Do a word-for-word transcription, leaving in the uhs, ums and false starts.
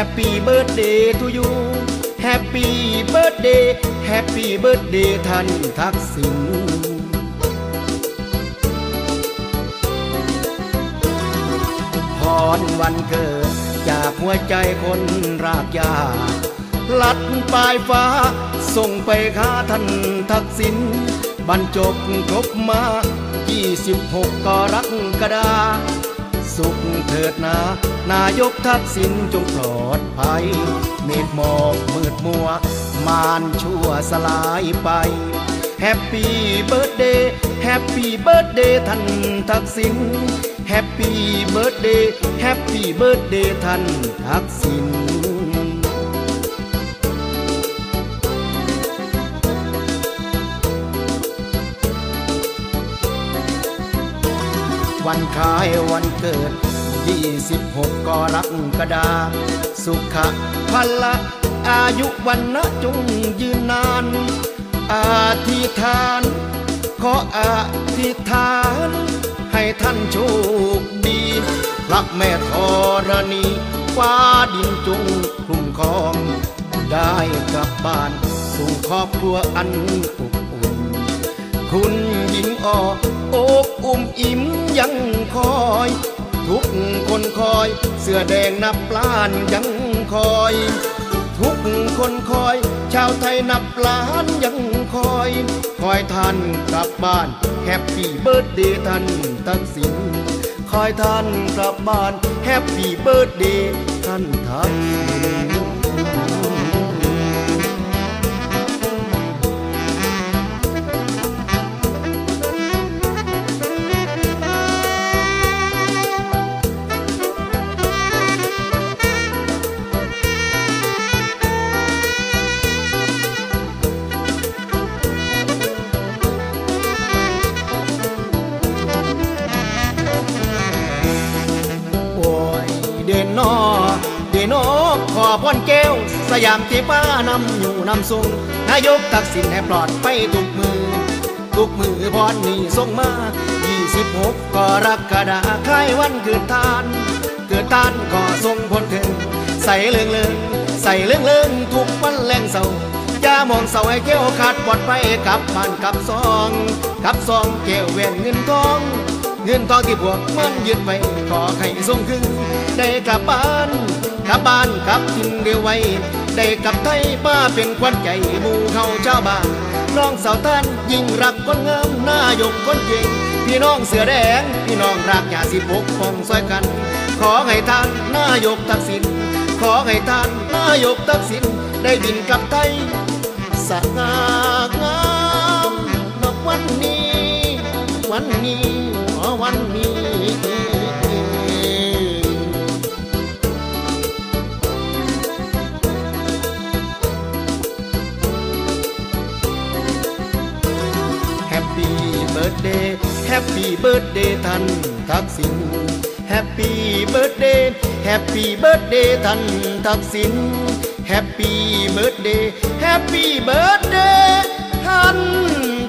Happy birthday to you Happy birthday Happy birthday ท่านทักษิณพรวันเกิดจากหัวใจคนรากหญ้าลัดปลายฟ้าส่งไปหาท่านทักษิณบรรจบครบมายี่สิบหกกรกฎาคมสุขเถิดนานายกทักษิณจงปลอดภัยเมฆหมอกมืดมัวมารชั่วสลายไป Happy birthday Happy birthday ท่านทักษิณ Happy birthday Happy birthday ท่านทักษิณวันคล้ายวันเกิดยี่สิบหกกรกฎาคมสุขะพละอายุวันนะจงยืนนานอธิษฐานขออธิษฐานให้ท่านโชคดีพระแม่ธรณีฟ้าดินจงคุ้มครองได้กลับบ้านสู่ครอบครัวอันอบอุ่นคุณหญิงอออกอุ้มอิ่มยังคอยทุกคนคอยเสื้อแดงนับล้านยังคอยทุกคนคอยชาวไทยนับล้านยังคอยคอยท่านกลับบ้านแฮปปี้เบิร์ธเดย์ท่านทักษิณคอยท่านกลับบ้านแฮปปี้เบิร์ธเดย์ท่านทักษิณเด่นนอเด่นนอขอพรแก้วสยามที่ป้านำอยู่นำส่งนายกทักษิณให้ปลอดไปทุกมือทุกมือพรนี้ส่งมายี่สิบหกกรกฎาคมคล้ายวันเกิดทานเกิดทานก็ส่งผลถึงใส่เลื่องเลื่องใส่เลื่องเลื่องทุกวันแรงเศร้าอย่ามองเศร้าให้แก้วขาดปลอดไปกับบ้านกับซองกับซองแก้วเวียนเงินทองเงินทองที่พวกมันยึดไว้ขอให้ส่งคืนได้กลับบ้านกลับบ้านกลับทินเดียวไว้ได้กลับไทยป้าเป็นควันใจหมู่เขาชาวบ้านน้องสาวท่านยิ่งรักคนงามนายกคนเก่งพี่น้องเสือแดงพี่น้องรักอย่าสิปกป้องช่วยกันขอให้ท่านนายกทักษิณขอให้ท่านนายกทักษิณได้บินกลับไทยสง่างามนับวันนี้วันนี้วันนี้ Happy birthday Happy birthday ท่านทักษิณ Happy birthday Happy birthday ท่านทักษิณ Happy birthday Happy birthday ท่าน